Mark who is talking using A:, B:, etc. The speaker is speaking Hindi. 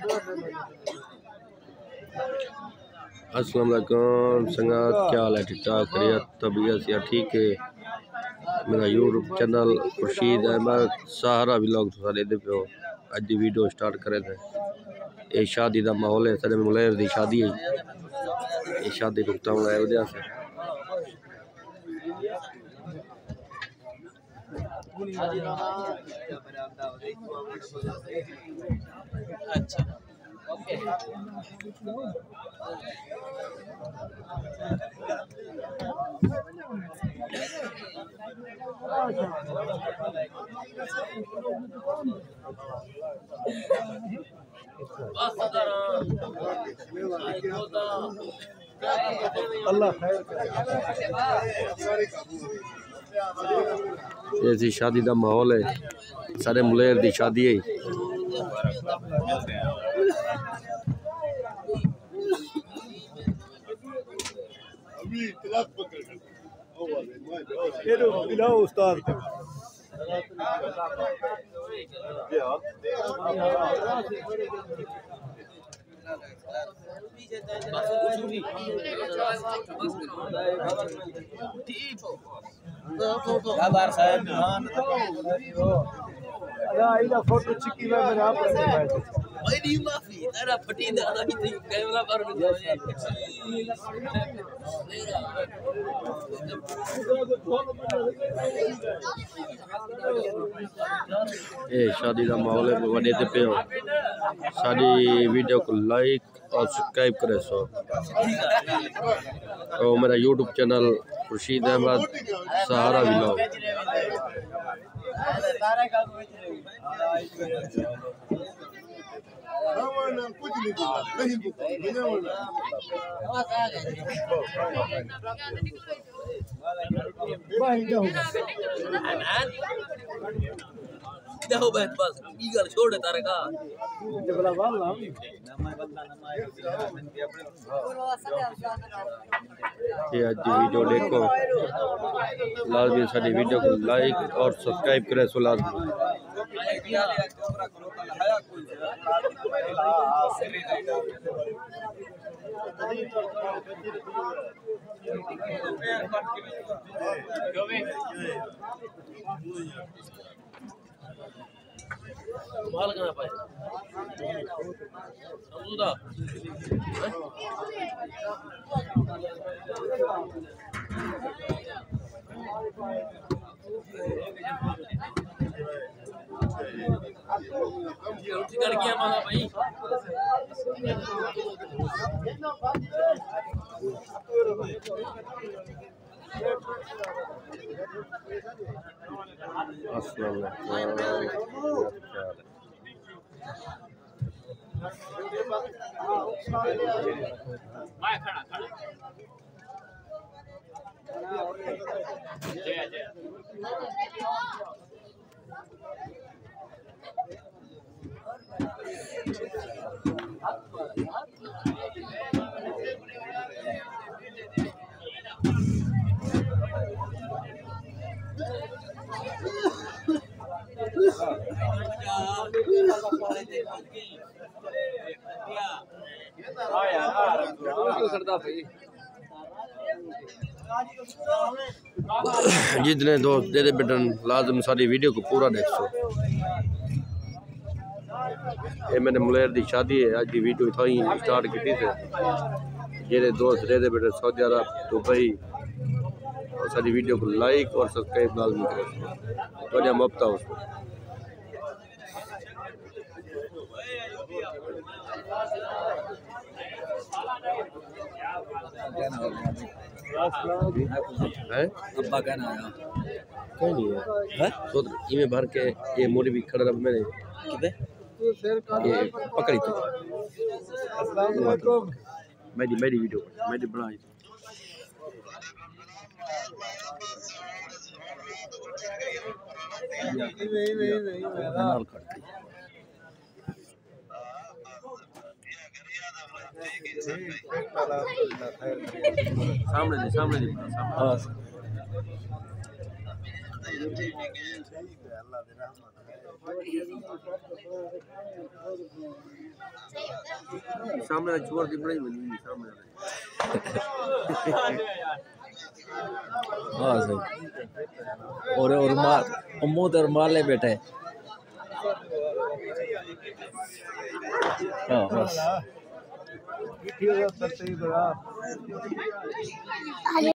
A: अस्सलाम वालेकुम संगत, क्या हाल है? ठीक ठाक, खैरियत, तबीयत या ठीक है। मेरा YouTube channel Khurshid Ahmed Sahara vlog सारे दे पे अज की वीडियो स्टार्ट करे थे। ये शादी का माहौल है, सारे मुलेर की शादी है। ये शादी रुकता हूँ वजह से
B: अच्छा ओके
C: अल्लाह
A: ऐसी शादी का माहौल है, सारे मुलेर की शादी है।
C: उस्ताद फोटो चिकी में मेरे आप
B: बड़ी माफी तेरा फटी दादा की कैमरा पर
A: ये शादी का माहौल है, वडे ते पे हो। सारी वीडियो को लाइक और सब्सक्राइब करे सो। तो मेरा YouTube channel Khurshid Ahmed Sahara vlog.
B: देखो बस ईगल छोड़ तारे का
A: ये आज की वीडियो देखो, लाजमी सारी वीडियो को लाइक और सब्सक्राइब करे सो लाजमी।
B: माल कहाँ पाए समझूदा ये रोटी कर गया माला भाई
A: अस्सलाम वालेकुम। जितने दोस्त दे दे बेटन लाजम सारी वीडियो को पूरा देख सो। ये मैंने मुलेर की शादी है, आज की वीडियो था ही स्टार्ट की थी। जेरे दोस्त दे दे बेटन सऊदी अरब दुबई और सारी वीडियो को लाइक और सब्सक्राइब लाजमी करें तो मफ्ता उसको।
B: अब्बा कहना आया
A: कोई नहीं है तो इमे भर के ये मोरी भी खड़ा रब मैंने ये पकड़ी थी। मेरी वीडियो मैंने बनाई। सामने दी हाँ सामने चोर दी बड़ी बनी सामने
D: हाँ सही और मार मुंह तर मार ले बेटे हाँ बस
C: ठीक है, करते ही बड़ा